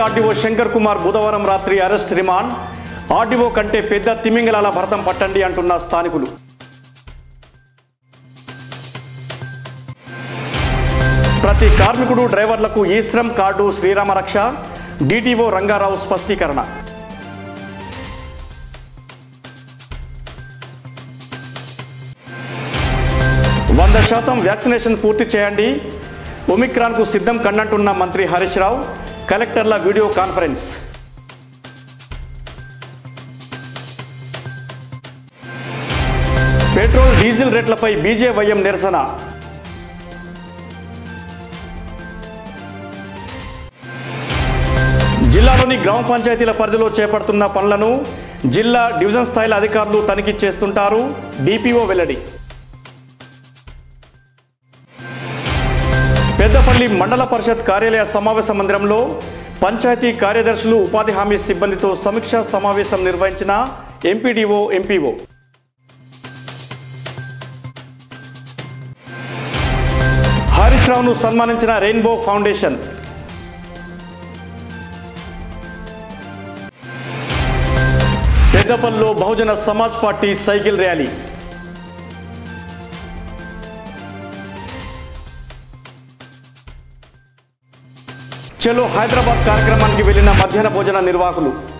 RDO Shankar Kumar బుధవారం రాత్రి arrest remand. RDO కంటే పెద్ద తిమింగలాల భరతం పట్టండి అంటున్న స్థానికులు. ప్రతి కార్మికుడు డ్రైవర్లకు ఈ శ్రమ్ కార్డు శ్రీరామ రక్ష. డీటీఓ రంగారావు స్పష్టీకరణ. వంద శాతం వ్యాక్సినేషన్ పూర్తి చేయండి. ఒమిక్రాన్కు సిద్ధం కన్నంటున్న మంత్రి హరీష్ రావు. కలెక్టర్ల వీడియో కాన్ఫరెన్స్. పెట్రోల్ డీజిల్ రేట్లపై బీజేవైఎం నిరసన. జిల్లాలోని గ్రామ పంచాయతీల పరిధిలో చేపడుతున్న పనులను జిల్లా డివిజన్ స్థాయిల అధికారులు తనిఖీ చేస్తుంటారు. డిపిఓ వెల్లడి. పెద్దపల్లి మండల పరిషత్ కార్యాలయ సమావేశ మందిరంలో పంచాయతీ కార్యదర్శులు ఉపాధి హామీ సిబ్బందితో సమీక్షా సమావేశం నిర్వహించిన ఎంపీడీఓ ఎంపీఓ. హరీష్ రావును సన్మానించిన రెయిన్బో ఫౌండేషన్. పెద్దపల్లిలో Bahujan Samaj party cycle rally. చలో హైదరాబాద్ కార్యక్రమానికి వెళ్లిన మధ్యాహ్న భోజన నిర్వాహకులు.